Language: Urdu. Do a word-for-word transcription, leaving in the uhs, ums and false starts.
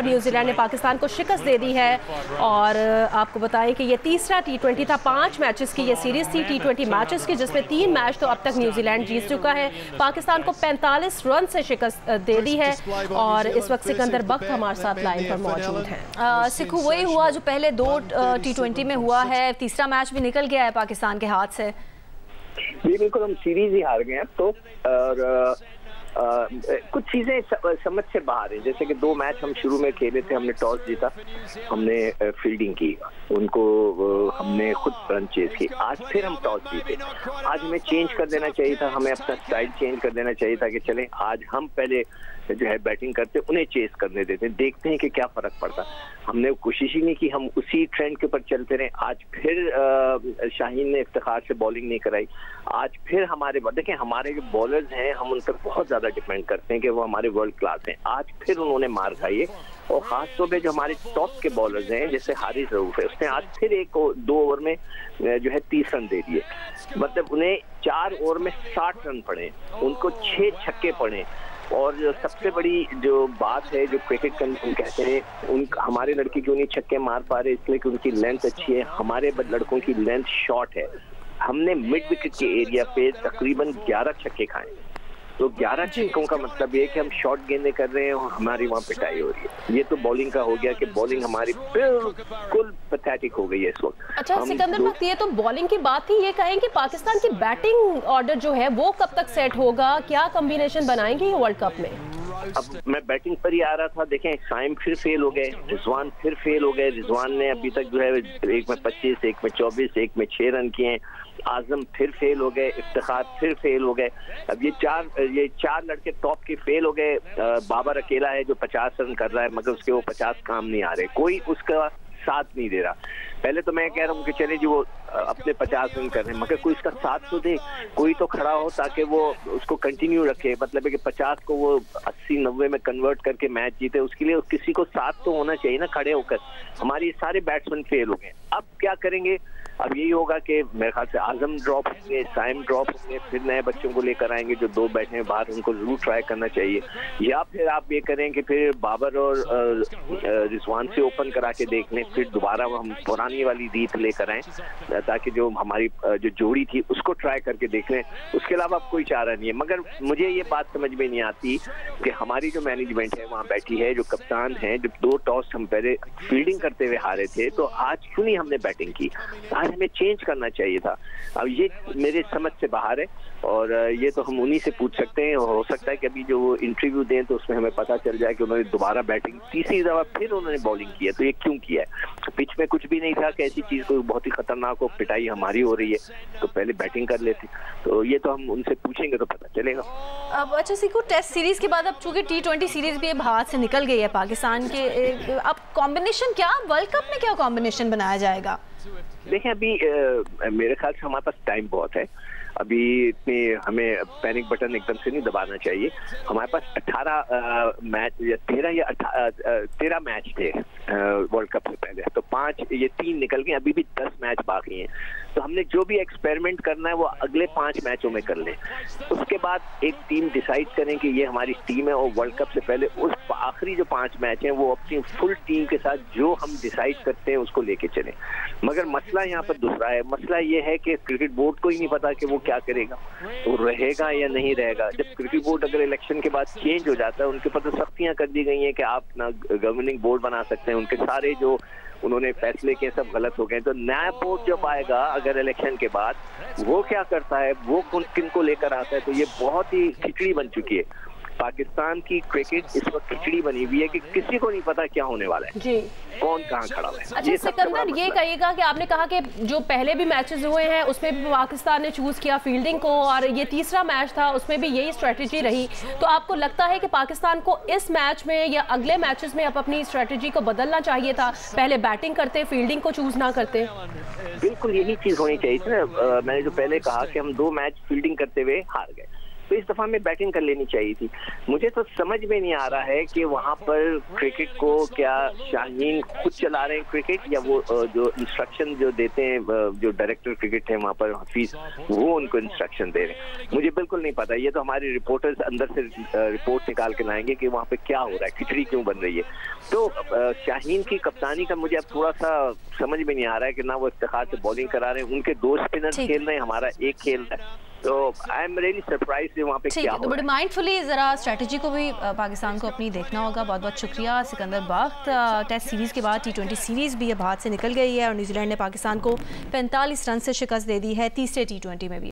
نیوزی لینڈ نے پاکستان کو شکست دے دی ہے اور آپ کو بتائیں کہ یہ تیسرا ٹی ٹوینٹی تھا، پانچ میچز کی یہ سیریز تھی ٹی ٹوینٹی میچز کی، جس میں تین میچ تو اب تک نیوزی لینڈ جیت چکا ہے، پاکستان کو پینتالیس رن سے شکست دے دی ہے اور اس وقت سکندر بخت ہمارے ساتھ لائن پر موجود ہیں۔ سکھو وہی ہوا جو پہلے دو ٹی ٹوینٹی میں ہوا ہے، تیسرا میچ بھی نکل گیا ہے پاکستان کے ہاتھ سے۔ جی بالکل، ہم سیریز ہی ہار گئے ہیں اب تو، اور کچھ چیزیں سمجھ سے باہر ہیں، جیسے کہ دو میچ ہم شروع میں کھیلے تھے، ہم نے ٹاس جیتا، ہم نے فیلڈنگ کی، ان کو ہم نے خود رن چیز کی، آج پھر ہم ٹاس جیتے، آج ہمیں چینج کر دینا چاہیے تھا، ہمیں اپنا سٹائل چینج کر دینا چاہیے تھا کہ چلیں آج ہم پہلے جو ہے بیٹنگ کرتے انہیں چیز کرنے دیتے ہیں، دیکھتے ہیں کہ کیا فرق پڑتا۔ ہم نے کوشش ہی نہیں کی، ہم اسی ٹرینڈ کے اوپر چلتے رہے۔ آج پھر شاہین نے افتخار سے بالنگ نہیں کرائی، آج پھر ہمارے دیکھیں ہمارے جو بالرز ہیں ہم ان پر بہت زیادہ ڈیپینڈ کرتے ہیں کہ وہ ہمارے ورلڈ کلاس ہیں، آج پھر انہوں نے مار کھائی ہے، اور خاص طور پہ جو ہمارے ٹاپ کے بالرز ہیں جیسے حارث رؤوف ہے، اس نے آج پھر ایک دو اوور میں جو ہے تیس رن دے دیے، مطلب انہیں چار اوور میں ساٹھ رن پڑے، ان کو چھ چھکے پڑے، اور سب سے بڑی جو بات ہے جو کرکٹ کا کہتے ہیں ان ہمارے لڑکے کیوں نہیں چھکے مار پا رہے، اس لیے کہ ان کی لینتھ اچھی ہے، ہمارے لڑکوں کی لینتھ شارٹ ہے۔ ہم نے مڈ وکٹ کے ایریا پہ تقریباً گیارہ چھکے کھائے، تو گیارہ چھکوں کا مطلب یہ کہ ہم شارٹ گیندیں کر رہے ہیں اور ہماری وہاں پٹائی ہو رہی ہے۔ یہ تو بالنگ کا ہو گیا کہ بالنگ ہماری بالکل پیتھیٹک ہو گئی ہے اس وقت۔ اچھا سکندر بخت، یہ تو بالنگ کی بات تھی، یہ کہیں کہ پاکستان کی بیٹنگ آرڈر جو ہے وہ کب تک سیٹ ہوگا، کیا کمبینیشن بنائیں گے یہ ورلڈ کپ میں؟ اب میں بیٹنگ پر ہی آ رہا تھا، دیکھیں سائم پھر فیل ہو گئے، رضوان پھر فیل ہو گئے، رضوان نے ابھی تک جو ہے ایک میں پچیس، ایک میں چوبیس، ایک میں چھ رن کیے ہیں، اعظم پھر فیل ہو گئے، افتخار پھر فیل ہو گئے، اب یہ چار یہ چار لڑکے ٹاپ کے فیل ہو گئے۔ بابر اکیلا ہے جو پچاس رن کر رہا ہے مگر اس کے وہ پچاس کام نہیں آ رہے، کوئی اس کا ساتھ نہیں دے رہا۔ پہلے تو میں کہہ رہا ہوں کہ چلے جی وہ اپنے پچاس رن کر رہے ہیں مگر کوئی اس کا ساتھ تو دے، کوئی تو کھڑا ہو تاکہ وہ اس کو کنٹینیو رکھے، مطلب ہے کہ پچاس کو وہ اسی نوے میں کنورٹ کر کے میچ جیتے، اس کے لیے کسی کو ساتھ تو ہونا چاہیے نا کھڑے ہو کر۔ ہماری سارے بیٹسمین فیل ہو گئے، اب کیا کریں گے؟ اب یہی ہوگا کہ میرے خیال سے اعظم ڈراپ ہوں گے، سائم ڈراپ ہوں گے، پھر نئے بچوں کو لے کر آئیں گے جو دو بیٹھے ہیں باہر، ان کو ضرور ٹرائی کرنا چاہیے، یا پھر آپ یہ کریں کہ پھر بابر اور رضوان سے اوپن کرا کے دیکھ لیں، پھر دوبارہ ہم پرانی والی ریت لے کر آئیں تاکہ جو ہماری جو جوڑی تھی اس کو ٹرائی کر کے دیکھ لیں، اس کے علاوہ اب کوئی چارہ نہیں ہے۔ مگر مجھے یہ بات سمجھ میں نہیں آتی کہ ہماری جو مینجمنٹ ہے وہاں بیٹھی ہے، جو کپتان ہیں، جب دو ٹاس ہم پہلے فیلڈنگ کرتے ہوئے ہارے تھے تو آج کیوں نہیں ہم نے بیٹنگ کی؟ آج ہمیں چینج کرنا چاہیے تھا۔ اب یہ میرے سمجھ سے باہر ہے اور یہ تو ہم انہی سے پوچھ سکتے ہیں، اور ہو سکتا ہے کہ ابھی جو وہ انٹرویو دیں تو اس میں ہمیں پتہ چل جائے کہ انہوں نے دوبارہ بیٹنگ تیسری دفعہ پھر انہوں نے بالنگ کی ہے تو یہ کیوں کیا ہے؟ پچ میں کچھ بھی نہیں تھا کہ ایسی چیز کوئی بہت ہی خطرناک ہو، پٹائی ہماری ہو رہی ہے تو پہلے بیٹنگ کر لیتے، تو یہ تو ہم ان سے پوچھیں گے تو پتہ چلے گا۔ اب اچھا سکھو، ٹیسٹ سیریز کے بعد اب چونکہ ٹی ٹوینٹی سیریز بھی اب ہاتھ سے نکل گئی ہے پاکستان کے، اب کمبینیشن کیا ورلڈ کپ میں کیا کمبینیشن بنایا جائے گا؟ دیکھیں ابھی میرے خیال سے ہمارے پاس ٹائم بہت ہے، ابھی اتنی ہمیں پینک بٹن ایک دم سے نہیں دبانا چاہیے۔ ہمارے پاس اٹھارہ میچ یا تیرہ یا تیرہ میچ تھے ورلڈ کپ سے پہلے، تو پانچ یہ تین نکل گئے، ابھی بھی دس میچ باقی ہیں، تو ہم نے جو بھی ایکسپیریمنٹ کرنا ہے وہ اگلے پانچ میچوں میں کر لیں، اس کے بعد ایک ٹیم ڈیسائیڈ کریں کہ یہ ہماری ٹیم ہے، اور ورلڈ کپ سے پہلے اس آخری جو پانچ میچ ہیں وہ اپنی فل ٹیم کے ساتھ جو ہم ڈیسائیڈ کرتے ہیں اس کو لے کے چلیں۔ مگر مسئلہ یہاں پر دوسرا ہے، مسئلہ یہ ہے کہ کرکٹ بورڈ کو ہی نہیں پتا کہ وہ کیا کرے گا، وہ رہے گا یا نہیں رہے گا۔ جب کرکٹ بورڈ اگر الیکشن کے بعد چینج ہو جاتا ہے، ان کے اوپر تو سختیاں کر دی گئی ہیں کہ آپ نہ گورننگ بورڈ بنا سکتے ہیں، ان کے سارے جو انہوں نے فیصلے کیے سب غلط ہو گئے، تو نیا بورڈ جب آئے گا اگر الیکشن کے بعد وہ کیا کرتا ہے، وہ کن کو لے کر آتا ہے، تو یہ بہت ہی کھچڑی بن چکی ہے۔ پاکستان کی کرکٹ اس وقت کھچڑی بنی ہوئی ہے کہ کسی کو نہیں پتا کیا ہونے والا ہے، جی کون کہاں کھڑا ہوا ہے۔ اچھا سکندر، یہ کہیے گا کہ آپ نے کہا کہ جو پہلے بھی میچز ہوئے ہیں اس میں بھی پاکستان نے چوز کیا فیلڈنگ کو، اور یہ تیسرا میچ تھا اس میں بھی یہی اسٹریٹجی رہی، تو آپ کو لگتا ہے کہ پاکستان کو اس میچ میں یا اگلے میچز میں اب اپنی اسٹریٹجی کو بدلنا چاہیے تھا، پہلے بیٹنگ کرتے فیلڈنگ کو چوز نہ کرتے؟ بالکل یہی چیز ہونی چاہیے تھی نا، میں نے جو پہلے کہا کہ ہم دو میچ فیلڈنگ کرتے ہوئے ہار گئے، तो इस दफा में बैटिंग कर लेनी चाहिए थी। मुझे तो समझ में नहीं आ रहा है कि वहाँ पर क्रिकेट को क्या शाहीन खुद चला रहे हैं क्रिकेट, या वो जो इंस्ट्रक्शन जो देते हैं जो डायरेक्टर क्रिकेट है वहाँ पर हफीज, वो उनको इंस्ट्रक्शन दे रहे हैं। मुझे बिल्कुल नहीं पता, ये तो हमारे रिपोर्टर्स अंदर से रिपोर्ट निकाल के लाएंगे कि वहाँ पे क्या हो रहा है, खिचड़ी क्यों बन रही है। तो शाहीन की कप्तानी का मुझे अब थोड़ा सा समझ में नहीं आ रहा है कि ना वो इफ्तिखार से बॉलिंग करा रहे हैं, उनके दो स्पिनर्स खेल रहे हैं, हमारा एक खेल रहा है। तो आई एम रियली सरप्राइज्ड वहाँ पे क्या हो तो बड़े माइंडफुली जरा स्ट्रेटजी को भी पाकिस्तान को अपनी देखना होगा। बहुत बहुत शुक्रिया सिकंदर बख्त। टेस्ट सीरीज़ के बाद टी ट्वेंटी सीरीज़ भी अब हाथ से निकल गई है और न्यूजीलैंड ने पाकिस्तान को पैंतालीस रन से शिकस्त दे दी है तीसरे टी ट्वेंटी में भी।